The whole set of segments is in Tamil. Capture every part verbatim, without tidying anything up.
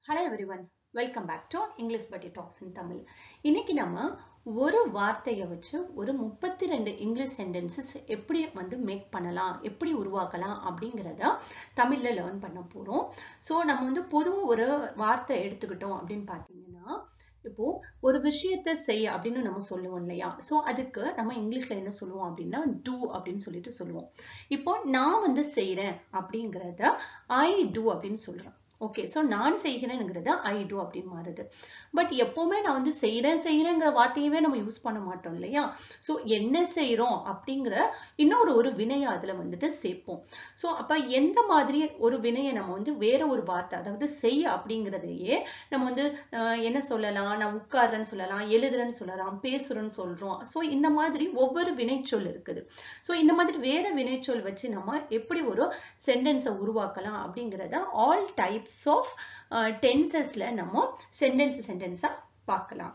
Hello everyone, welcome back to English Buddy Talks in Tamil. இன்னைக்கு நம்ம ஒரு வார்த்தையை வச்சு ஒரு முப்பத்தி ரெண்டு இங்கிலீஷ் சென்டென்சஸ் எப்படி வந்து மேக் பண்ணலாம், எப்படி உருவாக்கலாம் அப்படிங்கறத தமிழ்ல லேர்ன் பண்ண போறோம். சோ நம்ம வந்து பொதுவா ஒரு வார்த்தை எடுத்துக்கிட்டோம் அப்படின்னு பாத்தீங்கன்னா, இப்போ ஒரு விஷயத்தை செய் அப்படின்னு நம்ம சொல்லுவோம் இல்லையா? சோ அதுக்கு நம்ம இங்கிலீஷ்ல என்ன சொல்லுவோம் அப்படின்னா do அப்படின்னு சொல்லிட்டு சொல்லுவோம். இப்போ நான் வந்து செய்றேன் அப்படிங்கறத I do அப்படின்னு சொல்றேன். ஓகே, சோ நான் செய்கிறேன்ங்கிறது I do அப்படின்னு மாறுது. பட் எப்பவுமே நான் வந்து செய்யறேன் செய்யறேங்கிற வார்த்தையவே நம்ம யூஸ் பண்ண மாட்டோம் இல்லையா? சோ என்ன செய்யறோம் அப்படிங்கிற இன்னொரு ஒரு வினையை அதுல வந்துட்டு சேர்ப்போம். சோ அப்ப எந்த மாதிரி ஒரு வினையை நம்ம வந்து வேற ஒரு வார்த்தை, அதாவது செய் அப்படிங்கிறதையே நம்ம வந்து என்ன சொல்லலாம், நான் உட்கார்றேன்னு சொல்லலாம், எழுதுறேன்னு சொல்லலாம், பேசுறேன்னு சொல்றோம். சோ இந்த மாதிரி ஒவ்வொரு வினைச்சொல் இருக்குது. சோ இந்த மாதிரி வேற வினைச்சொல் வச்சு நம்ம எப்படி ஒரு சென்டென்ஸை உருவாக்கலாம் அப்படிங்கிறத ஆல் டைப் of uh, tensesல நம்ம sentence sentence பார்க்கலாம்.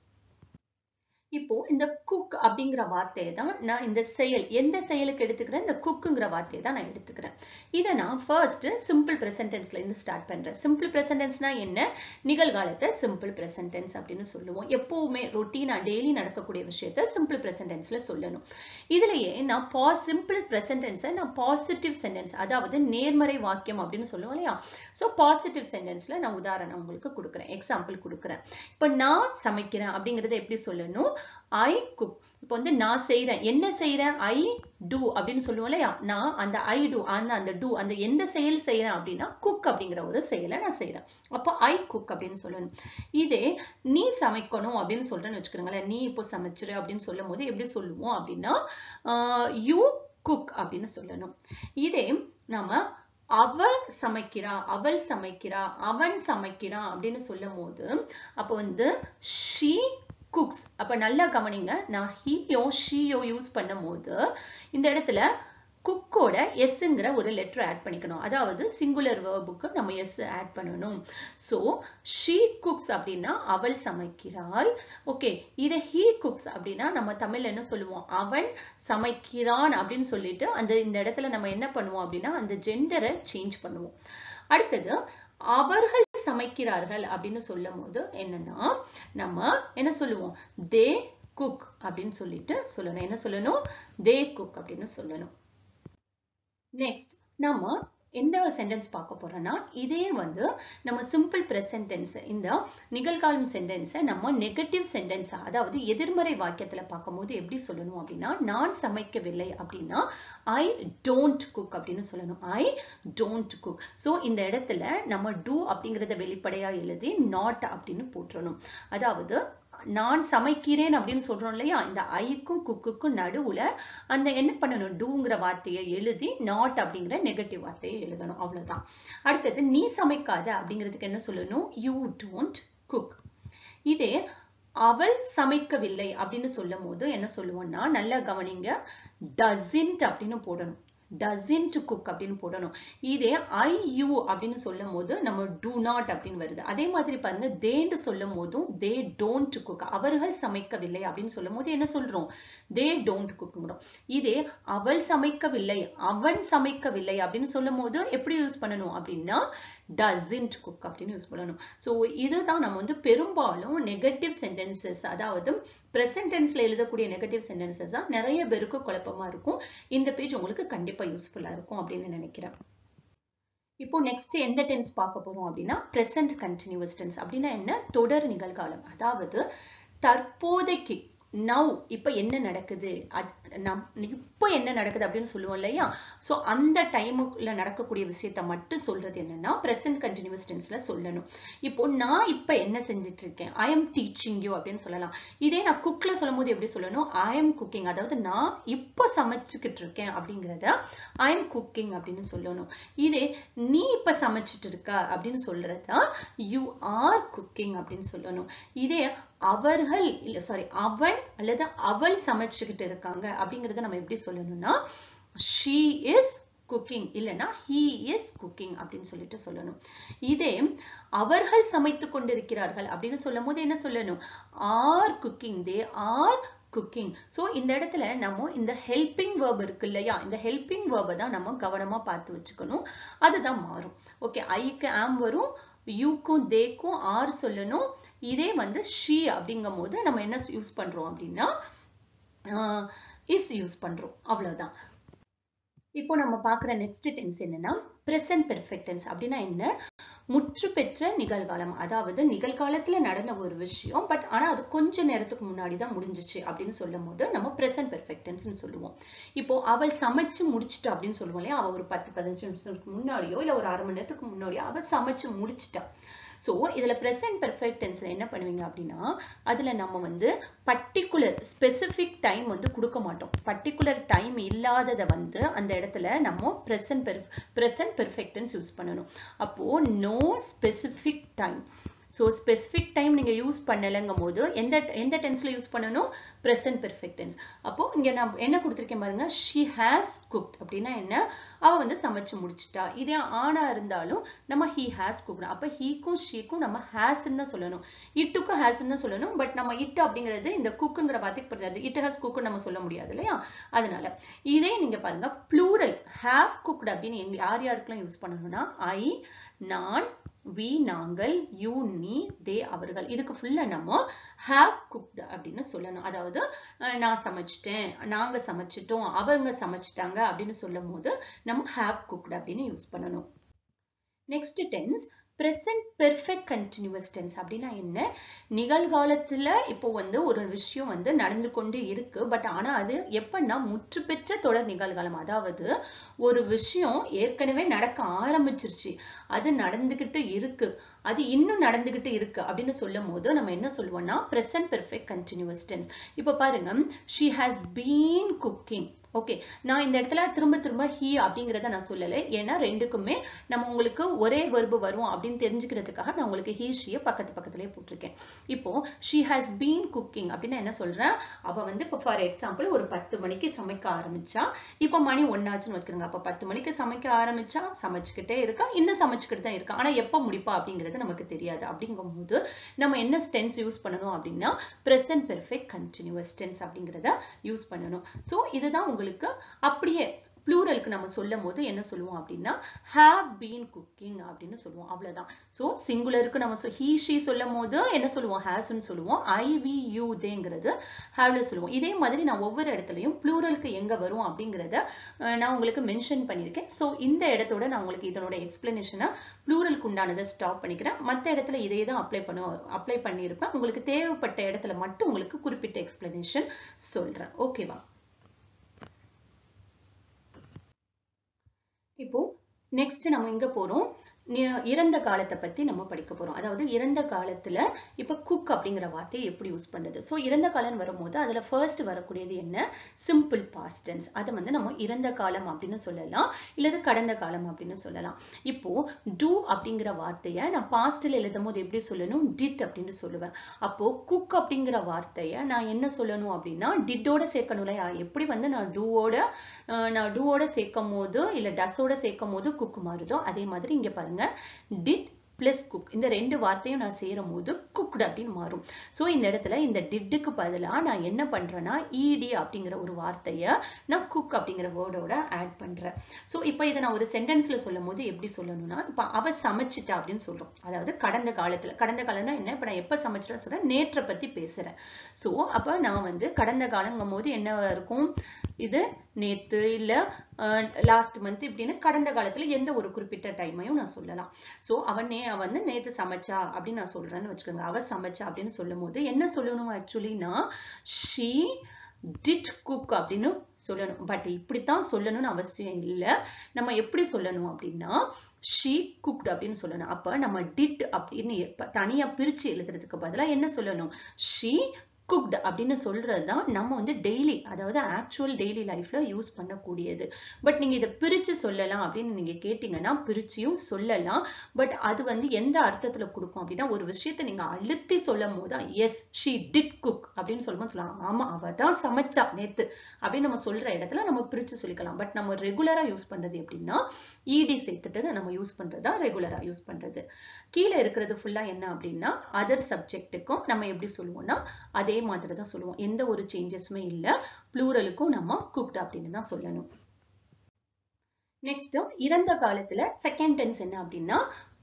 இப்போ இந்த cook அப்படிங்கிற வார்த்தையை தான் நான் இந்த செயல் எந்த செயலுக்கு எடுத்துக்கிறேன், இந்த cookங்கிற வார்த்தையை தான் நான் எடுத்துக்கிறேன். இதை நான் ஃபர்ஸ்ட் சிம்பிள் பிரசன்ட் டென்ஸ்ல இருந்து ஸ்டார்ட் பண்றேன். சிம்பிள் பிரசன்ட் டென்ஸ்னா என்ன? நிகழ்காலத்தை சிம்பிள் பிரசன்ட் டென்ஸ் அப்படின்னு சொல்லுவோம். எப்பவுமே ரொட்டீனா டெய்லி நடக்கக்கூடிய விஷயத்தை சிம்பிள் பிரசன்ட் டென்ஸ்ல சொல்லணும். இதுலயே நான் சிம்பிள் பிரசன்ட் டென்ஸை நான் பாசிட்டிவ் சென்டென்ஸ், அதாவது நேர்மறை வாக்கியம் அப்படின்னு சொல்லுவோம் இல்லையா? சோ பாசிட்டிவ் சென்டென்ஸ்ல நான் உதாரணம் உங்களுக்கு கொடுக்குறேன், எக்ஸாம்பிள் கொடுக்குறேன். இப்போ நான் சமைக்கிறேன் அப்படிங்கறத எப்படி சொல்லணும்? I cook. இப்போ வந்து நான் செய்றேன், என்ன செய்றேன்? I do அப்படின்னு சொல்லுவோம் இல்லையா? நான் அந்த I do அந்த அந்த do அந்த எந்த செயல் செய்றேன் அப்படின்னா cook அப்படிங்கிற ஒரு செயலை நான் செய்றேன். அப்போ I cook அப்படின்னு சொல்லணும். இதே நீ சமைக்கணும் அப்படின்னு சொல்றேன்னு வச்சுக்கிறீங்களேன், நீ இப்போ சமைச்சிரு அப்படின்னு சொல்லும் போது எப்படி சொல்லுவோம் அப்படின்னா you cook அப்படின்னு சொல்லணும். இதே நாம அவள் சமைக்கிறா, அவள் சமைக்கிறா, அவன் சமைக்கிறான் அப்படின்னு சொல்லும் போது அப்போ வந்து she cooks. அப்ப நல்லா கவனிங்க, நான் ஹீயோ ஷீயோ யூஸ் பண்ணும் போது இந்த இடத்துல குக்கோட எஸ்ங்கிற ஒரு லெட்டர் ஆட் பண்ணிக்கணும். அதாவது சிங்குலர் வேர்புக்கு நம்ம எஸ் ஆட் பண்ணணும். சோ she cooks அப்படின்னா அவள் சமைக்கிறாள். ஓகே, இத he cooks அப்படின்னா நம்ம தமிழ்ல என்ன சொல்லுவோம்? அவன் சமைக்கிறான் அப்படின்னு சொல்லிட்டு அந்த இந்த இடத்துல நம்ம என்ன பண்ணுவோம் அப்படின்னா அந்த ஜெண்டரை சேஞ்ச் பண்ணுவோம். அடுத்தது அவர்கள் சமைக்கிறார்கள் அப்படின்னு சொல்லும் போது என்னன்னா நம்ம என்ன சொல்லுவோம்? they cook அப்படின்னு சொல்லிட்டு சொல்லணும். என்ன சொல்லணும்? they cook அப்படின்னு சொல்லணும். நெக்ஸ்ட் நம்ம எந்த சென்டென்ஸ் பார்க்க போறோம்னா, இதே வந்து நம்ம சிம்பிள் பிரசன்ட் டென்ஸ், இந்த நிகழ்காலம் சென்டென்ஸை நம்ம நெகட்டிவ் சென்டென்ஸ், அதாவது எதிர்மறை வாக்கியத்துல பார்க்கும்போது எப்படி சொல்லணும் அப்படின்னா, நான் சமைக்கவில்லை அப்படின்னா I don't cook அப்படின்னு சொல்லணும். I don't cook. சோ இந்த இடத்துல நம்ம do அப்படிங்கறத வெளிப்படையா எழுதி not அப்படின்னு போட்டுறணும். அதாவது நான் சமைக்கிறேன் அப்படின்னு சொல்றோம் இல்லையா, இந்த ஐக்கும் குக்குக்கும் நடுவுல அந்த என்ன பண்ணணும்? டூங்கிற வார்த்தையை எழுதி நாட் அப்படிங்கிற நெகட்டிவ் வார்த்தையை எழுதணும். அவ்வளவுதான். அடுத்தது நீ சமைக்காத அப்படிங்கிறதுக்கு என்ன சொல்லணும்? You don't cook. இதே அவள் சமைக்கவில்லை அப்படின்னு சொல்லும் போது என்ன சொல்லுவோம்னா, நல்லா கவனிங்க, doesn't அப்படின்னு போடணும். doesn't cook அப்படின்னு போடணும். இதே I you அப்படின்னு சொல்லும் போது நம்ம do not அப்படின்னு வருது. அதே மாதிரி பாருங்க, they சொல்லும் போதும் they don't cook, அவர்கள் சமைக்கவில்லை அப்படின்னு சொல்லும் போது என்ன சொல்றோம்? they don't cookங்கிறோம். இதே அவள் சமைக்கவில்லை, அவன் சமைக்கவில்லை அப்படின்னு சொல்லும் போது எப்படி யூஸ் பண்ணணும் அப்படின்னா doesn't cook அப்படின்னு யூஸ் பண்ணணும். சோ இதுதான் நம்ம வந்து பெரும்பாலும் நெகட்டிவ் சென்டென்சஸ், அதாவது பிரசன்ட் டென்ஸ்ல எழுதக்கூடிய நெகட்டிவ் சென்டென்சஸ் தான் நிறைய பேருக்கு குழப்பமா இருக்கும். இந்த பேஜ் உங்களுக்கு கண்டிப்பா யூஸ்ஃபுல்லா இருக்கும் அப்படின்னு நினைக்கிறேன். இப்போ நெக்ஸ்ட் எந்த டென்ஸ் பார்க்க போறோம் அப்படின்னா பிரசன்ட் கண்டினியூஸ் டென்ஸ். அப்படின்னா என்ன? தொடர் நிகழ்காலம். அதாவது தற்போதைக்கு now இப்ப என்ன நடக்குது, இப்போ என்ன நடக்குது அப்படின்னு சொல்லுவோம் இல்லையா? சோ அந்த டைமுக்குள்ள நடக்கக்கூடிய விஷயத்தை மட்டும் சொல்றது என்னன்னா present continuous tenseல சொல்லணும். இப்போ நான் இப்ப என்ன செஞ்சிட்டு இருக்கேன்? I am teaching you அப்படின்னு சொல்லலாம். இதே நான் குக்ல சொல்லும் போது எப்படி சொல்லணும்? I am cooking. அதாவது நான் இப்போ சமைச்சுக்கிட்டு இருக்கேன் அப்படிங்கறத I am cooking அப்படின்னு சொல்லணும். இதே நீ இப்ப சமைச்சிட்டு இருக்க அப்படின்னு சொல்றத you are cooking அப்படின்னு சொல்லணும். இதே அவர்கள் இல்ல சாரி அவன் அல்லது அவள் சமைச்சுக்கிட்டு இருக்காங்க அப்படிங்கறத நம்ம எப்படி சொல்லணும்னா she is cooking இல்லனா he is cooking அப்படின்னு சொல்லிட்டு சொல்லணும். இதே அவர்கள் சமைத்து கொண்டிருக்கிறார்கள் அப்படின்னு சொல்லும் போது என்ன சொல்லணும்? are cooking, they are cooking. So இந்த இடத்துல நம்ம இந்த helping verb இருக்கு இல்லையா, இந்த helping verb தான் நம்ம கவனமா பார்த்து வச்சுக்கணும். அதுதான் மாறும். ஓகே, ஐக்கு am வரும், யூக்கும் தேக்கும் ஆர் சொல்லணும். இதே வந்து she அப்படிங்கும் போது நம்ம என்ன யூஸ் பண்றோம் அப்படின்னா is யூஸ் பண்றோம். அவ்வளவுதான். இப்போ நம்ம பார்க்குற நெக்ஸ்ட் டென்ஸ் என்னன்னா present perfect tense. அப்படின்னா என்ன? முற்று பெற்ற நிகழ்காலம். அதாவது நிகழ்காலத்துல நடந்த ஒரு விஷயம், பட் ஆனா அது கொஞ்ச நேரத்துக்கு முன்னாடி தான் முடிஞ்சிச்சு அப்படின்னு சொல்லும் போது நம்ம present perfect tense னு சொல்லுவோம். இப்போ அவள் சமைச்சு முடிச்சிட்டா அப்படின்னு சொல்லுவோம் இல்லையா? அவ ஒரு பத்து பதினஞ்சு நிமிஷத்துக்கு முன்னாடியோ இல்ல ஒரு அரை மணி நேரத்துக்கு முன்னாடியோ அவ சமைச்சு முடிச்சிட்டா. சோ இதுல present perfect tense என்ன பண்ணுவீங்க அப்படின்னா அதுல நம்ம வந்து பர்டிகுலர் ஸ்பெசிபிக் டைம் வந்து கொடுக்க மாட்டோம். பர்டிகுலர் டைம் இல்லாதத வந்து அந்த இடத்துல நம்ம present present perfect tense use பண்ணணும். அப்போ no specific time. So specific time நீங்க யூஸ் பண்ணலங்கும் போது எந்த எந்த டென்ஸ்ல யூஸ் பண்ணணும்? present perfect tense. அப்போ இங்க நான் என்ன கொடுத்திருக்கேன் பாருங்க, she has cooked அப்படின்னா என்ன? அவ வந்து சமைச்சு முடிச்சிட்டா. இதே ஆணா இருந்தாலும் நம்ம he has cooked. அப்ப heக்கும் sheக்கும் நம்ம has ன்னு சொல்லணும். itக்கும் has ன்னு சொல்லணும். பட் நம்ம it அப்படிங்கிறது இந்த cookங்கற வார்த்தைக்கு பொருந்தாது. it has cooked நம்ம சொல்ல முடியாது இல்லையா? அதனால இதே நீங்க பாருங்க plural have cooked அப்படின்னு யார் யாருக்கெல்லாம் யூஸ் பண்ணணும்னா I, நான், we நாங்கள், you நீ, they அவர்கள். இதுக்கு ஃபுல்லா நம்ம have cooked அப்படின்னு சொல்லணும். அதாவது நான் சமைச்சிட்டேன், நாங்க சமைச்சிட்டோம், அவங்க சமைச்சிட்டாங்க அப்படின்னு சொல்லும் போது நம்ம have cooked அப்படின்னு யூஸ் பண்ணணும். Next tense present perfect continuous tense. அப்படின்னா என்ன? நிகழ்காலத்துல இப்போ வந்து ஒரு விஷயம் வந்து நடந்து கொண்டு இருக்கு, பட் ஆனா அது எப்பன்னா முற்று பெற்ற தொடர் நிகழ்காலம். அதாவது ஒரு விஷயம் ஏற்கனவே நடக்க ஆரம்பிச்சிருச்சு, அது நடந்துகிட்டு இருக்கு, அது இன்னும் நடந்துகிட்டு இருக்கு அப்படின்னு சொல்லும் போது நம்ம என்ன சொல்லுவோம்னா present perfect continuous tense. இப்ப பாருங்க, she has been cooking. Okay, நான் இந்த இடத்துல திரும்ப திரும்ப he அப்படிங்கறத நான் சொல்லலை, ஏன்னா ரெண்டுக்குமே நம்ம உங்களுக்கு ஒரே verb வரும் அப்படின்னு தெரிஞ்சுக்கிறதுக்காக நான் உங்களுக்கு he she பக்கத்து பக்கத்திலே போட்டிருக்கேன். இப்போ she has been cooking அப்படின்னா என்ன சொல்றேன்? அவ வந்து இப்போ ஃபார் எக்ஸாம்பிள் ஒரு பத்து மணிக்கு சமைக்க ஆரம்பிச்சா, இப்போ மணி ஒன்னாச்சுன்னு வச்சுக்கோங்க. அப்ப பத்து மணிக்கு சமைக்க ஆரம்பிச்சா சமைச்சுக்கிட்டே இருக்கா, இன்னும் சமைச்சுக்கிட்டு தான் இருக்கா, ஆனா எப்ப முடிப்பா அப்படிங்கிறது நமக்கு தெரியாது. அப்படிங்கும் போது நம்ம என்ன டென்ஸ் யூஸ் பண்ணணும் அப்படின்னா present perfect continuous tense அப்படிங்கறத யூஸ் பண்ணணும். சோ இதுதான் உங்களுக்கு அப்படியே pluralக்கு நம்ம சொல்லும் போது என்ன சொல்லுவோம் அப்படின்னா have been cooking அப்படின்னு சொல்லுவோம். அவ்வளவுதான். சோ சிங்குலருக்கு நம்ம he she சொல்லும் போது என்ன சொல்லுவோம்? has ன்னு சொல்லுவோம். I we you theyங்கிறது have ல சொல்லுவோம். இதே மாதிரி நான் ஒவ்வொரு இடத்துலயும் pluralக்கு எங்க வரும் அப்படிங்கறத நான் உங்களுக்கு மென்ஷன் பண்ணிருக்கேன். சோ இந்த இடத்தோட நான் உங்களுக்கு இதனோட எக்ஸ்பிளனேஷனை pluralக்கு உண்டானதை ஸ்டாப் பண்ணிக்கிறேன். மத்த இடத்துல இதே தான் அப்ளை பண்ண அப்ளை பண்ணிருப்பேன். உங்களுக்கு தேவைப்பட்ட இடத்துல மட்டும் உங்களுக்கு குறிப்பிட்ட எக்ஸ்பிளனேஷன் சொல்றேன். ஓகேவா? இப்போ நெக்ஸ்ட் நம்ம எங்க போறோம்? இறந்த காலத்தை பத்தி நம்ம படிக்க போறோம். அதாவது இறந்த காலத்துல இப்ப குக் அப்படிங்கிற வார்த்தையை எப்படி யூஸ் பண்றது? சோ இறந்த காலம் வரும்போது அதுல ஃபர்ஸ்ட் வரக்கூடியது என்ன? Simple past tense. அதை வந்து நம்ம இறந்த காலம் அப்படின்னு சொல்லலாம், இல்லது கடந்த காலம் அப்படின்னு சொல்லலாம். இப்போ do அப்படிங்கிற வார்த்தையை நான் பாஸ்ட்ல எழுதும் போது எப்படி சொல்லணும்? did அப்படின்னு சொல்லுவேன். அப்போ குக் அப்படிங்கிற வார்த்தையை நான் என்ன சொல்லணும் அப்படின்னா டிட்டோட சேர்க்கணும் இல்லையா? எப்படி வந்து நான் டூவோட நான் டூவோட சேர்க்கும் போது இல்ல டஸோட சேர்க்கும் போது குக் மாறுதோ அதே மாதிரி இங்க பாருங்க, did plus cook இந்த ரெண்டு வார்த்தையும் நான் சேரும் போது cooked அப்படின்னு மாறும். சோ இந்த இடத்துல இந்த didக்கு பதிலா நான் என்ன பண்றேன்னா ed அப்படிங்கிற ஒரு வார்த்தையை நான் cook அப்படிங்கிற வேர்டோட ஆட் பண்றேன். சோ இப்போ இதை நான் ஒரு சென்டென்ஸ்ல சொல்லும் போது எப்படி சொல்லணும்னா, இப்ப அவ சமைச்சிட்டா அப்படின்னு சொல்றோம். அதாவது கடந்த காலத்துல, கடந்த காலம்னா என்ன? இப்ப நான் எப்ப சமைச்சிட்டா சொல்றேன்? நேற்றை பத்தி பேசுறேன். சோ அப்ப நான் வந்து கடந்த காலங்கும் போது என்ன இருக்கும்? இது நேத்து இல்ல லாஸ்ட் மந்த் இப்படின்னு கடந்த காலத்துல எந்த ஒரு குறிப்பிட்ட டைமையும் நான் சொல்லலாம். சோ அவனே அவ வந்து நேத்து சமைச்சா அப்படின்னு நான் சொல்றேன்னு வச்சுக்கோங்க. அவ சமைச்சா அப்படின்னு சொல்லும் போது என்ன சொல்லணும்? ஆக்சுவலினா she did cook அப்படின்னு சொல்லணும். பட் இப்படித்தான் சொல்லணும்னு அவசியம் இல்லை. நம்ம எப்படி சொல்லணும் அப்படின்னா she cooked அப்படின்னு சொல்லணும். அப்ப நம்ம did அப்படின்னு தனியா பிரிச்சு எழுதுறதுக்கு பதிலா என்ன சொல்லணும்? she cooked அப்படின்னு சொல்றதுதான் நம்ம வந்து டெய்லி, அதாவது ஆக்சுவல் டெய்லி லைஃப்ல யூஸ் பண்ணக்கூடியது. பட் நீங்க இதை பிரிச்சு சொல்லலாம் அப்படின்னு நீங்க கேட்டீங்கன்னா பிரிச்சியும் சொல்லலாம். பட் அது வந்து எந்த அர்த்தத்துல கொடுக்கும் அப்படின்னா ஒரு விஷயத்தை நீங்க அழுத்தி சொல்லும் போது எஸ் she did cook அப்படின்னு சொல்லும்போது சொல்லலாம், ஆமா அவ தான் சமைச்சா நேத்து அப்படின்னு நம்ம சொல்ற இடத்துல நம்ம பிரிச்சு சொல்லிக்கலாம். பட் நம்ம ரெகுலரா யூஸ் பண்றது எப்படின்னா ed சேர்த்துட்டு நம்ம யூஸ் பண்றதா ரெகுலரா யூஸ் பண்றது. கீழே இருக்கிறது ஃபுல்லா என்ன அப்படின்னா அதர் சப்ஜெக்ட்டுக்கும் நம்ம எப்படி சொல்லுவோம்னா அதே மாதிரி தான் சொல்லுவோம். எந்த ஒரு சேஞ்சஸுமே இல்ல. ப்ளூரலுக்கும் நம்ம குக்ட் அப்படின்னு தான் சொல்லணும். நெக்ஸ்ட் இறந்த காலத்துல செகண்ட் டென்ஸ் என்ன அப்படின்னா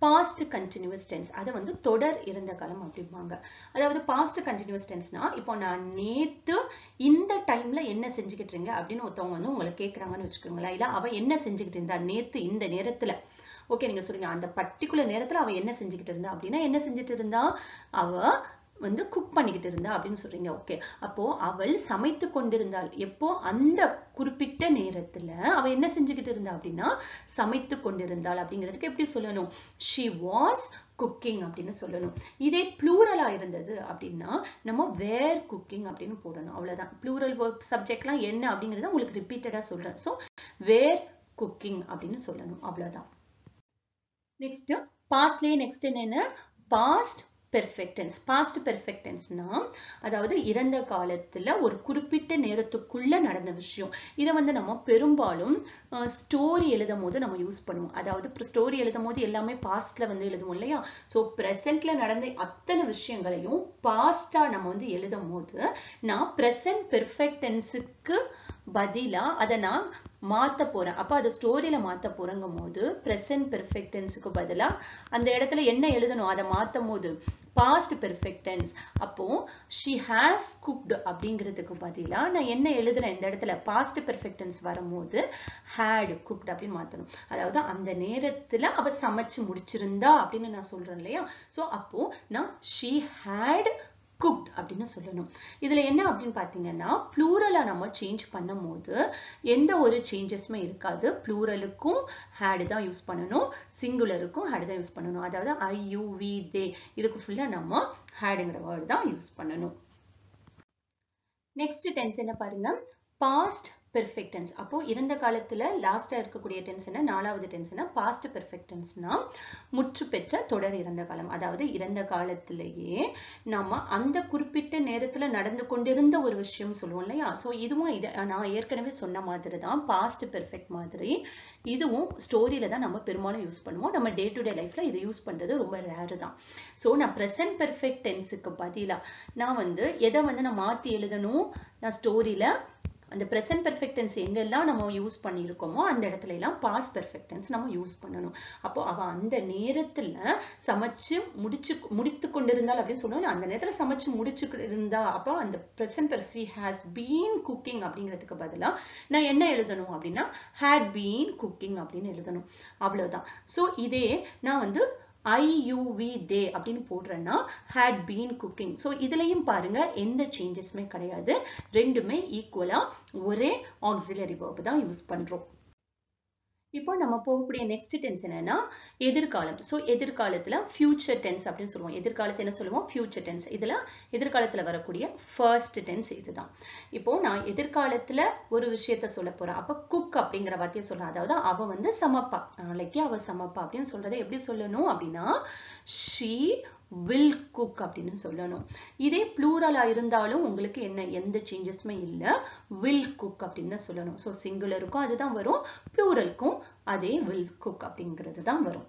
past continuous tense. அது வந்து தொடர் இறந்த காலம் அப்படிம்பாங்க. அதாவது past continuous tenseனா இப்போ நான் நேத்து இந்த டைம்ல என்ன செஞ்சுக்கிட்டு இருங்க அப்படின்னு ஒருத்தவங்க வந்து உங்களை கேட்கறாங்கன்னு வச்சுக்கோங்களேன். இல்ல அவ என்ன செஞ்சுக்கிட்டு இருந்தா நேத்து இந்த நேரத்துல, ஓகே நீங்க சொல்றீங்க அந்த பர்டிகுலர் நேரத்துல அவ என்ன செஞ்சுக்கிட்டு இருந்தா அப்படின்னா என்ன செஞ்சுட்டு இருந்தா, அவ வந்து குக் பண்ணிக்கிட்டு இருந்தா அப்படின்னு சொல்றீங்க. ஓகே, அப்போ அவள் சமைத்து கொண்டிருந்தாள். எப்போ அந்த குறிப்பிட்ட நேரத்துல அவ என்ன செஞ்சுக்கிட்டு இருந்தா அப்படின்னா சமைத்து கொண்டிருந்தாள். அப்படிங்கிறதுக்கு எப்படி சொல்லணும், she was cooking அப்படின்னு சொல்லணும். இதே ப்ளூரலா இருந்தது அப்படின்னா நம்ம were cooking அப்படின்னு போடணும். அவ்வளவுதான். ப்ளூரல் verb சப்ஜெக்ட்லாம் என்ன அப்படிங்கறத உங்களுக்கு ரிப்பீட்டடா சொல்றேன். சோ were cooking அப்படின்னு சொல்லணும். அவ்வளவுதான். நெக்ஸ்ட் பாஸ்ட்லயே நெக்ஸ்ட் என்ன, past perfect tense. Past perfect டென்ஸ்னா அதாவது இறந்த காலத்துல ஒரு குறிப்பிட்ட நேரத்துக்குள்ள நடந்த விஷயம். இதை வந்து நம்ம பெரும்பாலும் ஸ்டோரி எழுதும் போது நம்ம யூஸ் பண்ணுவோம். அதாவது ஸ்டோரி எழுதும் போது எல்லாமே பாஸ்ட்ல வந்து எழுதுவோம் இல்லையா. ஸோ பிரசன்ட்ல நடந்த அத்தனை விஷயங்களையும் பாஸ்டா நம்ம வந்து எழுதும் போது நான் பிரசன்ட் பெர்ஃபெக்ட் டென்ஸுக்கு பதிலா அதை நான் மாத்த போறேன். அப்ப அதை ஸ்டோரியில மாத்த போறங்கும் போது பிரசன்ட் பெர்ஃபெக்ட் டென்ஸுக்கு பதிலா அந்த இடத்துல என்ன எழுதணும், அதை மாத்தும் போது பாஸ்ட் பெர்ஃபெக்ட் டென்ஸ். அப்போ she has cooked அப்படிங்கிறதுக்கு பதிலா நான் என்ன எழுதுறேன் இந்த இடத்துல, பாஸ்ட் பெர்ஃபெக்ட் டென்ஸ் வரும்போது had cooked அப்படின்னு மாத்தணும். அதாவது அந்த நேரத்துல அவ சமைச்சு முடிச்சிருந்தா அப்படின்னு நான் சொல்றேன் இல்லையா. சோ அப்போ நான் she had cooked அப்படின்னு சொல்லணும். இதுல என்ன அப்படின்னு பாத்தீங்கன்னா ப்ளூரலா நம்ம சேஞ்ச் பண்ணும் போது எந்த ஒரு சேஞ்சஸுமே இருக்காது. ப்ளூரலுக்கும் had தான் யூஸ் பண்ணணும், சிங்குலருக்கும் had தான் யூஸ் பண்ணணும். அதாவது I, you, we, they இதுக்கு ஃபுல்லா நம்ம hadங்கிற வேர்ட் தான் யூஸ் பண்ணணும். நெக்ஸ்ட் டென்ஸ் என்ன பாருங்க, பாஸ்ட் பெர்ஃபெக்ட் டென்ஸ். அப்போ இறந்த காலத்துல லாஸ்டா இருக்கக்கூடிய டென்ஸ் என்ன, நாலாவது டென்ஸ் என்ன, பாஸ்ட் பெர்ஃபெக்ட் டென்ஸ்னா முற்று பெற்ற தொடர் இறந்த காலம். அதாவது இறந்த காலத்திலேயே நாம அந்த குறிப்பிட்ட நேரத்துல நடந்து கொண்டிருந்த ஒரு விஷயம் சொல்லுவோம் இல்லையா. சோ இதுவும் இது நான் ஏற்கனவே சொன்ன மாதிரி தான் பாஸ்ட் பெர்ஃபெக்ட் மாதிரி இதுவும் ஸ்டோரியில தான் நம்ம பெரும்பாலும் யூஸ் பண்ணுவோம். நம்ம டே டு டே லைஃப்ல இதை யூஸ் பண்றது ரொம்ப ரேரு தான். சோ நான் பிரசன்ட் பெர்ஃபெக்ட் டென்ஸுக்கு பதிலா நான் வந்து எதை வந்து நான் மாத்தி எழுதணும், நான் ஸ்டோரியில அந்த present perfect tense எங்கெல்லாம் நம்ம யூஸ் பண்ணியிருக்கோமோ அந்த இடத்துல எல்லாம் past perfect tense நம்ம யூஸ் பண்ணணும். அப்போ அவ அந்த நேரத்துல சமைச்சு முடிச்சு முடித்து கொண்டிருந்தால் அப்படின்னு சொல்லுவோம். அந்த நேரத்துல சமைச்சு முடிச்சு இருந்தா அப்போ அந்த present perfect she has been cooking அப்படிங்கிறதுக்கு பதிலா நான் என்ன எழுதணும் அப்படின்னா had been cooking அப்படின்னு எழுதணும். அவ்வளவுதான். சோ இதே நான் வந்து I, you, we, they அப்படின்னு போடுறேன்னா had been cooking. So இதுலயும் பாருங்க எந்த சேஞ்சஸ்மே கிடையாது. ரெண்டுமே ஈக்குவலா ஒரே auxiliary verb தான் யூஸ் பண்றோம். இப்போ நம்ம போகக்கூடிய நெக்ஸ்ட் டென்ஸ் என்னன்னா எதிர்காலம். சோ எதிர்காலத்துல ஃபியூச்சர் டென்ஸ் அப்படின்னு சொல்லுவோம். எதிர்காலத்தை என்ன சொல்லுவோம், ஃபியூச்சர் டென்ஸ். இதுல எதிர்காலத்துல வரக்கூடிய ஃபர்ஸ்ட் டென்ஸ் இதுதான். இப்போ நான் எதிர்காலத்துல ஒரு விஷயத்த சொல்ல போறேன். அப்ப குக் அப்படிங்கிற வார்த்தையை சொல்றேன். அதாவது அவ வந்து சமைப்பா, நாளைக்கு அவ சமைப்பா அப்படின்னு சொல்றதை எப்படி சொல்லணும் அப்படின்னா she will cook அப்படின்னு சொல்லணும். இதே ப்ளூரலா இருந்தாலும் உங்களுக்கு என்ன எந்த சேஞ்சஸ்மே இல்ல, will cook அப்படின்னு சொல்லணும். சோ சிங்குலருக்கும் அதுதான் வரும், ப்ளூரலுக்கும் அதே will cook அப்படிங்கிறது தான் வரும்.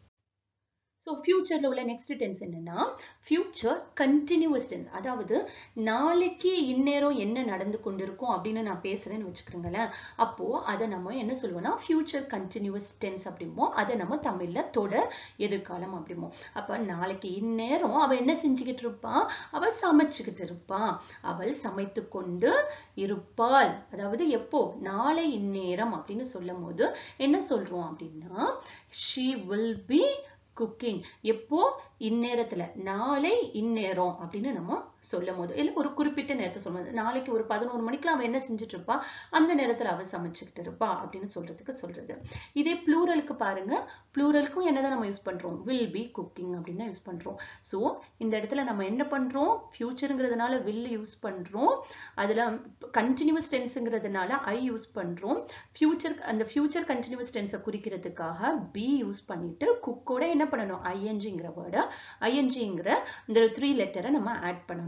So futureல உள்ள next tense என்னன்னா future continuous tense. அதாவது நாளைக்கு இந்நேரம் என்ன நடந்து கொண்டிருக்கும் அப்படின்னு நான் பேசுறேன்னு வச்சுக்கிறீங்களேன். அப்போ அதை நம்ம என்ன சொல்லுவோம்னா future continuous tense அப்படிம்போம். அதை நம்ம தமிழ்ல தொடர் எதிர்காலம் அப்படிம்போம். அப்ப நாளைக்கு இந்நேரம் அவ என்ன செஞ்சுக்கிட்டு இருப்பா, அவ சமைச்சுக்கிட்டு இருப்பா, அவள் சமைத்து கொண்டு இருப்பாள். அதாவது எப்போ, நாளை இந்நேரம் அப்படின்னு சொல்லும் போது என்ன சொல்றோம் அப்படின்னா she will be cooking. எப்போ, இந்நேரத்துல, நாளை இந்நேரம் அப்படின்னு நம்ம சொல்லும் போது இல்ல ஒரு குறிப்பிட்ட நேரத்தை சொல்லும்போது நாளைக்கு ஒரு பதினோரு மணிக்குலாம் அவ என்ன செஞ்சுட்டு இருப்பா, அந்த நேரத்துல அவ சமைச்சுக்கிட்டு இருப்பா அப்படின்னு சொல்றதுக்கு சொல்றது. இதே ப்ளூரலுக்கு பாருங்க, ப்ளூரலுக்கும் என்னதான் நம்ம யூஸ் பண்றோம், will be cooking அப்படின்னு யூஸ் பண்றோம். சோ இந்த இடத்துல நம்ம என்ன பண்றோம், ஃபியூச்சர்ங்கிறதுனால will யூஸ் பண்றோம், அதுல கண்டினியூஸ் டென்ஸ்ங்கிறதுனால I யூஸ் பண்றோம். ஃபியூச்சர் அந்த ஃபியூச்சர் கண்டினியூஸ் டென்ஸை குறிக்கிறதுக்காக be யூஸ் பண்ணிட்டு குக்கோட என்ன பண்ணணும், ingங்கிற வேர்டை ingங்கிற இந்த த்ரீ லெட்டரை நம்ம ஆட் பண்ணணும்.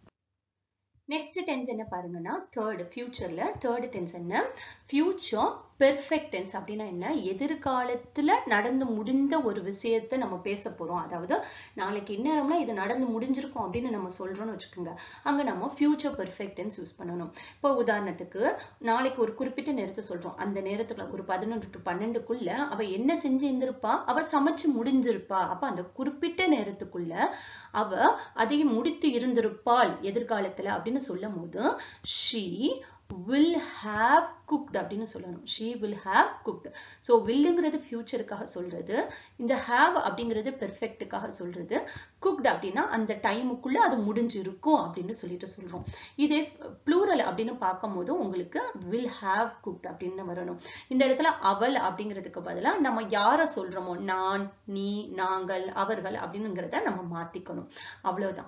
நெக்ஸ்ட் டென்ஸ் என்ன பாருங்கன்னா தேர்ட், ஃபியூச்சர்ல தேர்ட் டென்ஸ் என்ன, ஃபியூச்சர் பெர்ஃபெக்ட் டென்ஸ் அப்படின்னா என்ன, எதிர்காலத்துல நடந்து முடிந்த ஒரு விஷயத்தை நம்ம பேச போறோம். அதாவது நாளைக்கு இந்நேரம்னா இது நடந்து முடிஞ்சிருக்கும் அப்படின்னு நம்ம சொல்றோம்னு வச்சுக்கோங்க, அங்க நம்ம ஃபியூச்சர் பெர்ஃபெக்ட் டென்ஸ் யூஸ் பண்ணணும். இப்போ உதாரணத்துக்கு நாளைக்கு ஒரு குறிப்பிட்ட நேரத்தை சொல்றோம், அந்த நேரத்துக்குள்ள ஒரு பதினொன்று டு பன்னெண்டுக்குள்ள அவ என்ன செஞ்சு இருந்திருப்பா, அவ சமைச்சு முடிஞ்சிருப்பா. அப்ப அந்த குறிப்பிட்ட நேரத்துக்குள்ள அவ அதை முடித்து இருந்திருப்பாள் எதிர்காலத்துல அப்படின்னு சொல்லும் போது she will have cooked அப்படின்னு சொல்லணும். she will have cooked. so willங்கிறது ஃபியூச்சருக்காக சொல்றது, இந்த have அப்படிங்கிறது பெர்ஃபெக்ட்டுக்காக சொல்றது, cooked அப்படின்னா அந்த டைமுக்குள்ள அது முடிஞ்சு இருக்கும் அப்படின்னு சொல்லிட்டு சொல்றோம். இதே ப்ளூரல் அப்படின்னு பார்க்கும்போது உங்களுக்கு will have cooked அப்படின்னு வரணும். இந்த இடத்துல அவள் அப்படிங்கிறதுக்கு பதிலா நம்ம யாரை சொல்றோமோ, நான், நீ, நாங்கள், அவர்கள் அப்படிங்கிறத நம்ம மாத்திக்கணும். அவ்வளவுதான்.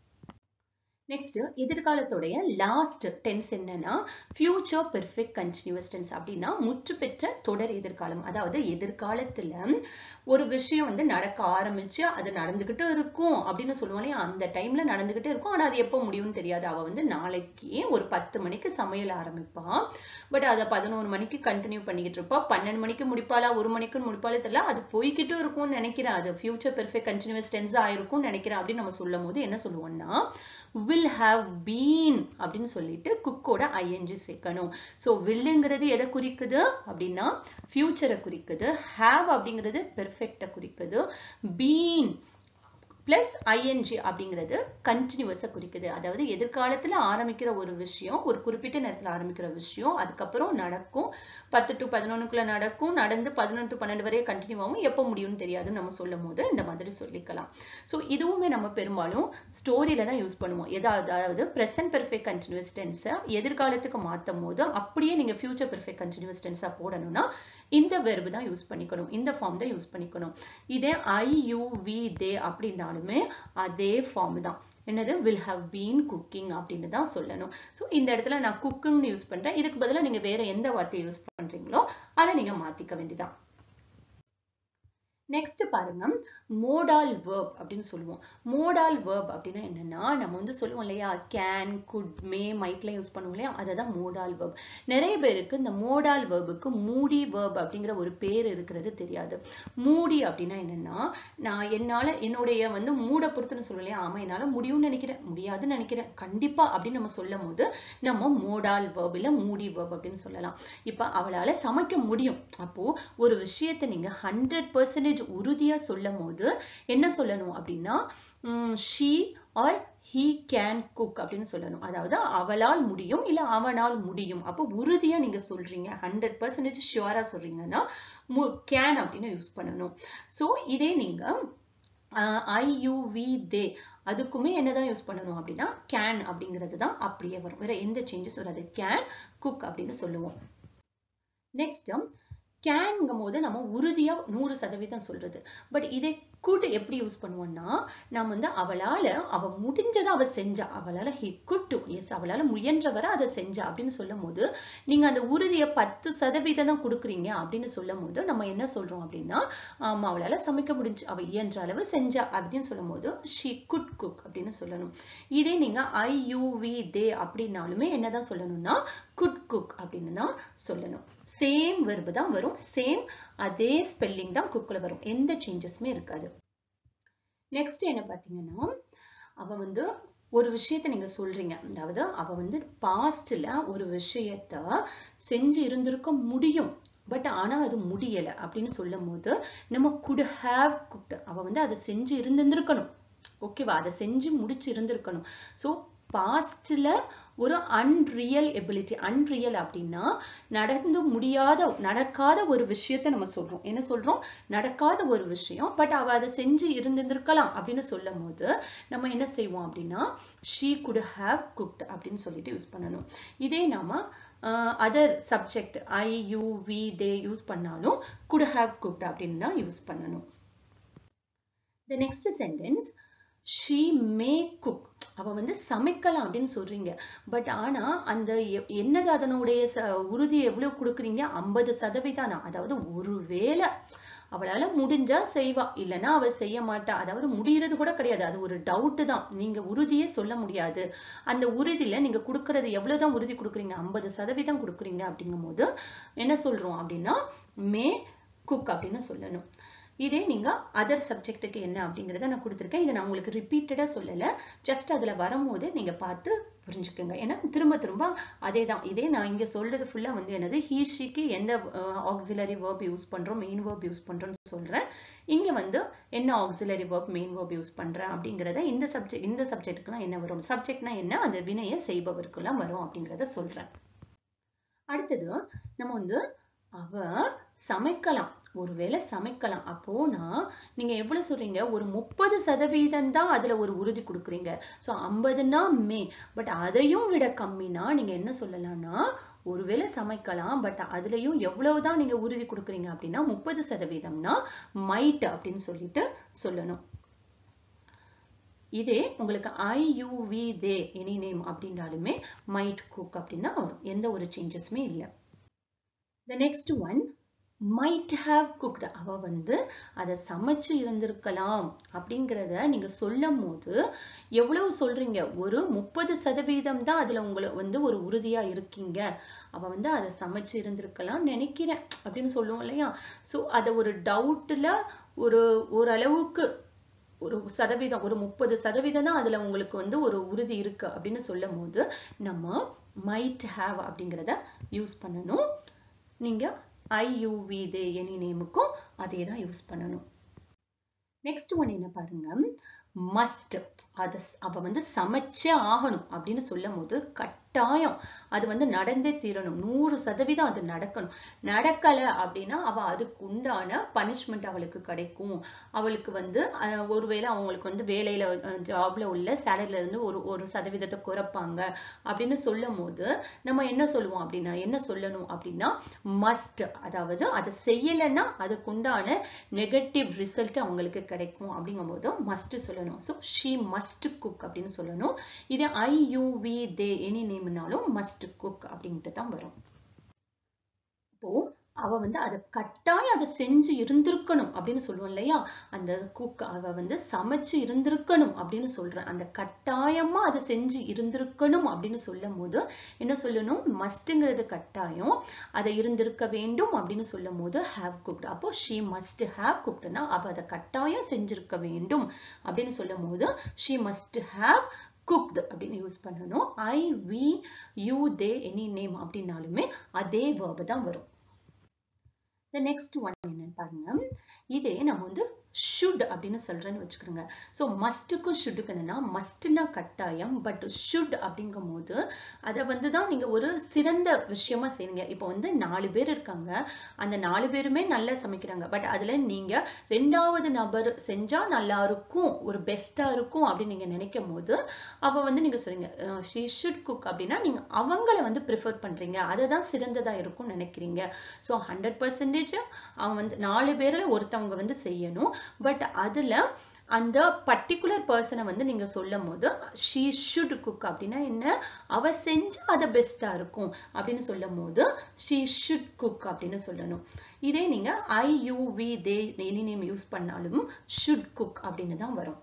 நெக்ஸ்ட் எதிர்காலத்துடைய லாஸ்ட் டென்ஸ் என்னன்னா ஃபியூச்சர் பெர்ஃபெக்ட் கண்டினியூஸ் டென்ஸ். அப்படின்னா முற்று பெற்ற தொடர் எதிர்காலம். அதாவது எதிர்காலத்துல ஒரு விஷயம் வந்து நடக்க ஆரம்பிச்சு அது நடந்துகிட்டு இருக்கும் அப்படின்னு சொல்லுவாங்க, அந்த டைம்ல நடந்துகிட்டே இருக்கும், ஆனா அது எப்போ முடியும்னு தெரியாது. அவ வந்து நாளைக்கு ஒரு பத்து மணிக்கு சமையல் ஆரம்பிப்பா, பட் அதை பதினோரு மணிக்கு கண்டினியூ பண்ணிக்கிட்டு இருப்பா, பன்னெண்டு மணிக்கு முடிப்பாளா ஒரு மணிக்கு முடிப்பாளே தெரியல, அது போய்கிட்டு இருக்கும்னு நினைக்கிறேன், அது ஃபியூச்சர் பெர்ஃபெக்ட் கண்டினியூஸ் டென்ஸ் ஆயிருக்கும்னு நினைக்கிறேன் அப்படின்னு நம்ம சொல்லும் போது என்ன சொல்லுவோம்னா will have been அப்படின்னு சொல்லிட்டு குக்கோட ing சேர்க்கணும். சோ willங்கிறது எதை குறிக்குது அப்படின்னா ஃபியூச்சரை குறிக்குது, have அப்படிங்கிறது பெர்ஃபெக்ட்டை குறிக்குது, been பிளஸ் ஐஎன்ஜி அப்படிங்கிறது கண்டினியூஸா குறிக்குது. அதாவது எதிர்காலத்துல ஆரம்பிக்கிற ஒரு விஷயம், ஒரு குறிப்பிட்ட நேரத்துல ஆரம்பிக்கிற விஷயம், அதுக்கப்புறம் நடக்கும், பத்து டு பதினொன்னுக்குள்ள நடக்கும், நடந்து பதினொன்று டு பன்னெண்டு வரைய கண்டினியூ ஆகும், எப்போ முடியும்னு தெரியாதுன்னு நம்ம சொல்லும் போது இந்த மாதிரி சொல்லிக்கலாம். ஸோ இதுவுமே நம்ம பெரும்பாலும் ஸ்டோரியில தான் யூஸ் பண்ணுவோம். ஏதாவது அதாவது பிரசன்ட் பெர்ஃபெக்ட் கண்டினியூஸ் டென்ஸை எதிர்காலத்துக்கு மாற்றும் போது அப்படியே நீங்க ஃபியூச்சர் பெர்ஃபெக்ட் கண்டினியூஸ் டென்ஸா போடணும்னா இந்த வெர்பு தான் யூஸ் பண்ணிக்கணும், இந்த ஃபார்ம் தான் யூஸ் பண்ணிக்கணும். இதே ஐ யூ வி தே அப்படின்னாலுமே அதே ஃபார்ம் தான். என்னது will have been cooking அப்படின்னு தான் சொல்லணும். ஸோ இந்த இடத்துல நான் குக்கிங்னு யூஸ் பண்றேன், இதுக்கு பதிலாக நீங்க வேற எந்த வார்த்தையை யூஸ் பண்றீங்களோ அதை நீங்க மாத்திக்க வேண்டியதான். நெக்ஸ்ட் பாருங்க மோடால் verb அப்படின்னு சொல்லுவோம். மோடால் verb அப்படின்னா என்னன்னா நம்ம வந்து சொல்லுவோம் இல்லையா, கேன், குட், மே, மைட்லாம் யூஸ் பண்ணுவோம் இல்லையா, அததான் மோடால் verb. நிறைய பேருக்கு இந்த மோடால் verbக்கு மூடி verb அப்படிங்கிற ஒரு பேர் இருக்கிறது தெரியாது. மூடி அப்படின்னா என்னன்னா நான் என்னால என்னுடைய வந்து மூட பொறுத்துன்னு சொல்லுவோம் இல்லையா, ஆமா என்னால முடியும்னு நினைக்கிறேன், முடியாதுன்னு நினைக்கிறேன், கண்டிப்பா அப்படின்னு நம்ம சொல்லும் போது நம்ம மோடால் verb இல்ல மூடி verb அப்படின்னு சொல்லலாம். இப்ப அவளால சமைக்க முடியும், அப்போ ஒரு விஷயத்தை நீங்க ஹண்ட்ரட் பர்சன்டேஜ் உறுதியா சொல்லும் போது என்ன சொல்லணும் அப்படின்னா she or he can cook அப்படின்னு சொல்லணும். அதாவது அவளால் முடியும் இல்ல அவனால் முடியும். அப்போ உறுதியா நீங்க சொல்றீங்க, ஹண்ட்ரட் பர்சன்டேஜ் ஷியூரா சொல்றீங்கன்னா can அப்படின்னு யூஸ் பண்ணணும். சோ இதே நீங்க ஐ யூ வி தே அதுக்குமே என்னதான் யூஸ் பண்ணணும் அப்படின்னா can அப்படிங்கிறது தான் அப்படியே வரும், வேற எந்த சேஞ்சஸ் வராது. can cook அப்படின்னு சொல்லுவோம். நெக்ஸ்ட் கேன்ங்கும் போது நம்ம உறுதியா நூறு சதவீதம் சொல்றது. பட் இதே could எப்படி யூஸ் பண்ணுவோம்னா நம்ம வந்து அவளால அவ முடிஞ்சதை அவ செஞ்சா, அவளால he could do, yes அவளால முயன்றவரை அதை செஞ்சா அப்படின்னு சொல்லும் போது நீங்க அந்த உறுதியை பத்து சதவீதம் தான் கொடுக்குறீங்க அப்படின்னு சொல்லும் போது நம்ம என்ன சொல்றோம் அப்படின்னா ஆமா அவளால சமைக்க முடிஞ்சு, அவ இயன்ற அளவு செஞ்சா அப்படின்னு சொல்லும் போது she could cook அப்படின்னு சொல்லணும். இதே நீங்க ஐ யூ வி தே அப்படின்னாலுமே என்னதான் சொல்லணும்னா could cook அப்படின்னு தான் சொல்லணும். சேம் வெர்பு தான் வரும், சேம் அதே ஸ்பெல்லிங் தான் குக்ல வரும், எந்த சேஞ்சஸுமே இருக்காது. நெக்ஸ்ட் என்ன பாத்தீங்கன்னா அவ வந்து ஒரு விஷயத்தை நீங்க சொல்றீங்க, அதாவது அவ வந்து பாஸ்ட்ல ஒரு விஷயத்த செஞ்சு இருந்திருக்க முடியும், பட் ஆனா அது முடியல அப்படின்னு சொல்லும் போது நம்ம could have cooked, அவ வந்து அதை செஞ்சு இருந்திருக்கணும், ஓகேவா, அதை செஞ்சு முடிச்சு இருந்திருக்கணும். சோ பாஸ்ட்ல ஒரு அன்ரியல் எபிலிட்டி, அன்ரியல் அப்படின்னா நடந்து முடியாத நடக்காத ஒரு விஷயத்தை நம்ம சொல்றோம். என்ன சொல்றோம், நடக்காத ஒரு விஷயம், பட் அவ அதை செஞ்சு இருந்திருக்கலாம் அப்படின்னு சொல்லும் போது நம்ம என்ன செய்வோம் அப்படின்னா she could have cooked அப்படின்னு சொல்லிட்டு யூஸ் பண்ணணும். இதே நாம other subject I you we they use பண்ணாலும் could have cooked அப்படின்னு தான் யூஸ் பண்ணணும். The next sentence she may cook, அவ வந்து சமைக்கலாம் அப்படின்னு சொல்றீங்க, பட் ஆனா அந்த என்னது அதனுடைய உறுதி எவ்வளவு கொடுக்குறீங்க, ஐம்பது சதவீதம் தான். அதாவது ஒருவேளை அவளால முடிஞ்சா செய்வா, இல்லைன்னா அவ செய்ய மாட்டா. அதாவது முடியறது கூட கிடையாது, அது ஒரு டவுட் தான். நீங்க உறுதியே சொல்ல முடியாது. அந்த உறுதியில நீங்க கொடுக்கறது எவ்வளவுதான் உறுதி கொடுக்குறீங்க, ஐம்பது சதவீதம் கொடுக்குறீங்க அப்படிங்கும் போது என்ன சொல்றோம் அப்படின்னா மே குக் அப்படின்னு சொல்லணும். இதே நீங்க அதர் சப்ஜெக்ட்டுக்கு என்ன அப்படிங்கறத நான் கொடுத்துருக்கேன். இதை நான் உங்களுக்கு ரிப்பீட்டடா சொல்லல, ஜஸ்ட் அதுல வரும்போது நீங்க பார்த்து புரிஞ்சுக்கோங்க. ஏன்னா திரும்ப திரும்ப அதே தான். இதே நான் இங்க சொல்றது ஃபுல்லா வந்து என்னது, ஹீ ஷீக்கு எந்த ஆக்சிலரி வேர்ப் யூஸ் பண்றோம், மெயின் வேர்ப் யூஸ் பண்றோம்னு சொல்றேன். இங்க வந்து என்ன auxiliary verb main verb use பண்றேன் அப்படிங்கறத இந்த சப்ஜெக்ட் இந்த சப்ஜெக்ட்டுக்குலாம் என்ன வரும், சப்ஜெக்ட்னா என்ன, அந்த வினையை செய்பவருக்குலாம் வரும் அப்படிங்கறத சொல்றேன். அடுத்தது நம்ம வந்து அவ சமைக்கலாம், ஒருவேளை சமைக்கலாம். அப்போனா நீங்க எவ்வளவு சொல்றீங்க, ஒரு முப்பது சதவீதம் தான் அதுல ஒரு உறுதி கொடுக்குறீங்க. சோ ஐம்பதுனா மே, பட் அதையும் விட கம்மினா நீங்க என்ன சொல்லலாம்னா ஒருவேளை சமைக்கலாம், பட் அதுலயும் எவ்வளவுதான் நீங்க உறுதி கொடுக்குறீங்க அப்படின்னா முப்பது சதவீதம்னா மைட் அப்படின்னு சொல்லிட்டு சொல்லணும். இதே உங்களுக்கு I you we they any name அப்படின்னாலுமே மைட் குக் அப்படின்னா வரும், எந்த ஒரு சேஞ்சஸுமே இல்லை. The next one, might have cooked. அவ வந்து அதை சமைச்சு இருந்திருக்கலாம் அப்படிங்கிறத நீங்க சொல்லும் போது எவ்வளவு சொல்றீங்க, ஒரு முப்பது சதவீதம் தான் அதுல உங்களை வந்து ஒரு உறுதியா இருக்கீங்க. அவ வந்து அதை சமைச்சு இருந்திருக்கலாம் நினைக்கிறேன் அப்படின்னு சொல்லுவோம் இல்லையா. சோ அத ஒரு டவுட்ல ஒரு ஓரளவுக்கு ஒரு சதவீதம், ஒரு முப்பது சதவீதம் தான் அதுல உங்களுக்கு வந்து ஒரு உறுதி இருக்கு அப்படின்னு சொல்லும் போது நம்ம might have அப்படிங்கிறத யூஸ் பண்ணணும். நீங்க I you we they any நேமுக்கும் அதே தான் யூஸ் பண்ணணும். நெக்ஸ்ட் ஒன் என்ன பாருங்க, மஸ்ட். அத அவ வந்து சமைச்சே ஆகணும் அப்படின்னு சொல்லும் போது கட்டாயம் அது வந்து நடந்தே தீரணும், நூறு சதவீதம் அது நடக்கணும். நடக்கல அப்படின்னா அவ அதுக்கு உண்டான பனிஷ்மெண்ட் அவளுக்கு கிடைக்கும். அவளுக்கு வந்து ஒருவேளை அவங்களுக்கு வந்து வேலையில ஜாப்ல உள்ள சேலரில இருந்து ஒரு ஒரு சதவீதத்தை குறைப்பாங்க அப்படின்னு சொல்லும் போது நம்ம என்ன சொல்லுவோம் அப்படின்னா என்ன சொல்லணும் அப்படின்னா மஸ்ட். அதாவது அதை செய்யலைன்னா அதுக்கு உண்டான நெகட்டிவ் ரிசல்ட் அவங்களுக்கு கிடைக்கும் அப்படிங்கும் போது மஸ்ட் சொல்லணும். ஸோ ஷீ மஸ்ட் குக் அப்படின்னு சொல்லணும். இது I you we they any நேம்னாலும் மஸ்ட் குக் அப்படின்ட்டு தான் வரும். இப்போ அவ வந்து அதை கட்டாயம் அதை செஞ்சு இருந்திருக்கணும் அப்படின்னு சொல்லுவோம் இல்லையா, அந்த குக் அவ வந்து சமைச்சு இருந்திருக்கணும் அப்படின்னு சொல்றேன். அந்த கட்டாயமா அதை செஞ்சு இருந்திருக்கணும் அப்படின்னு சொல்லும் போது என்ன சொல்லணும், மஸ்ட்ங்கிறது கட்டாயம், அதை இருந்திருக்க வேண்டும் அப்படின்னு சொல்லும் போது ஹேவ் குக்ட். அப்போ ஷீ மஸ்ட் ஹேவ் குக்ட்னா அவ அதை கட்டாயம் செஞ்சிருக்க வேண்டும் அப்படின்னு சொல்லும் போது ஷீ மஸ்ட் ஹேவ் cooked அப்படின்னு யூஸ் பண்ணணும். I we you they any name அப்படின்னாலுமே அதே verb தான் வரும். The next one என்னன்னு பாருங்க, இதே நம்ம வந்து should அப்படின்னு சொல்றேன்னு வச்சுக்கிறோங்க. ஸோ மஸ்ட்டுக்கும் ஷுட்டுக்கு என்னன்னா, மஸ்ட்னா கட்டாயம், பட் ஷுட் அப்படிங்கும் போது அதை வந்து தான் நீங்க ஒரு சிறந்த விஷயமா செய்யுங்க. இப்போ வந்து நாலு பேர் இருக்காங்க, அந்த நாலு பேருமே நல்லா சமைக்கிறாங்க, பட் அதுல நீங்க ரெண்டாவது நபர் செஞ்சா நல்லா இருக்கும், ஒரு பெஸ்டா இருக்கும் அப்படின்னு நீங்க நினைக்கும் போது அவ வந்து நீங்க சொல்றீங்க she should cook அப்படின்னா நீங்க அவங்கள வந்து ப்ரிஃபர் பண்றீங்க, அதை தான் சிறந்ததா இருக்கும் நினைக்கிறீங்க. ஸோ ஹண்ட்ரட் பர்சன்டேஜ் அவன் வந்து நாலு பேர்ல ஒருத்தவங்க வந்து செய்யணும், பட் அதுல அந்த பர்டிகுலர் பர்சனை வந்து நீங்க சொல்லும் போது she should cook அப்படின்னா என்ன, அவ செஞ்சு அதை பெஸ்டா இருக்கும் அப்படின்னு சொல்லும் போது she should cook அப்படின்னு சொல்லணும். இதே நீங்க I you we they any name use பண்ணாலும் should cook அப்படின்னு தான் வரும்.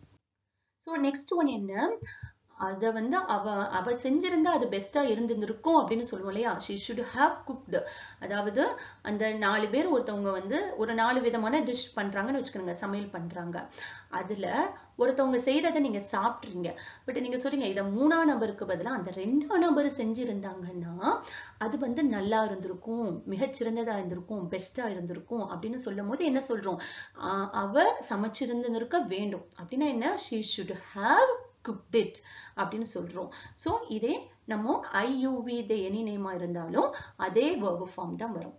ஸோ நெக்ஸ்ட் ஒன் என்ன, அத வந்து அவ அவ செஞ்சிருந்தா அது பெஸ்டா இருந்திருக்கும் அப்படின்னு சொல்லுவோம் இல்லையா, she should have cooked. அதாவது அந்த நாலு பேர் ஒருத்தவங்க வந்து ஒரு நாலு விதமான டிஷ் பண்றாங்கன்னு வச்சுக்கோங்க, சமையல் பண்றாங்க, அதுல ஒருத்தவங்க செய்யறதை நீங்க சாப்பிட்றீங்க, பட் நீங்க சொல்றீங்க இதை மூணாம் நபருக்கு பதிலாக அந்த ரெண்டாம் நபர் செஞ்சிருந்தாங்கன்னா அது வந்து நல்லா இருந்திருக்கும், மிகச்சிறந்ததா இருந்திருக்கும், பெஸ்டா இருந்திருக்கும் அப்படின்னு சொல்லும் போது என்ன சொல்றோம், அவ சமைச்சிருந்திருக்க வேண்டும் அப்படின்னா என்ன, she should have cooked it அப்படின்னு சொல்றோம். சோ இதே நம்ம I you we they any நேமா இருந்தாலும் அதே verb form தான் வரும்.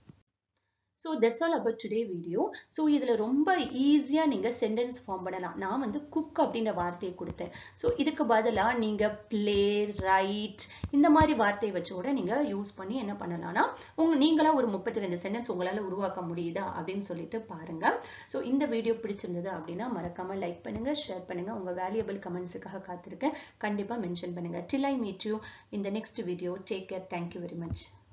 So that's all about today video. So இதுல ரொம்ப ஈஸியா நீங்க சென்டென்ஸ் ஃபார்ம் பண்ணலாம். நான் வந்து குக் அப்படின்ற வார்த்தையை கொடுத்தேன். ஸோ இதுக்கு பதிலா நீங்க பிளே, ரைட் இந்த மாதிரி வார்த்தையை வச்சு கூட நீங்க யூஸ் பண்ணி என்ன பண்ணலாம்னா உங்க நீங்களா ஒரு முப்பத்தி ரெண்டு சென்டென்ஸ் உங்களால உருவாக்க முடியுதா அப்படின்னு சொல்லிட்டு பாருங்க. ஸோ இந்த வீடியோ பிடிச்சிருந்தது அப்படின்னா மறக்காம லைக் பண்ணுங்க, ஷேர் பண்ணுங்க, உங்க வேல்யூபிள் கமெண்ட்ஸுக்காக காத்திருக்கேன். கண்டிப்பா மென்ஷன் பண்ணுங்க. Till I meet you in the next video. Take care. Thank you very much.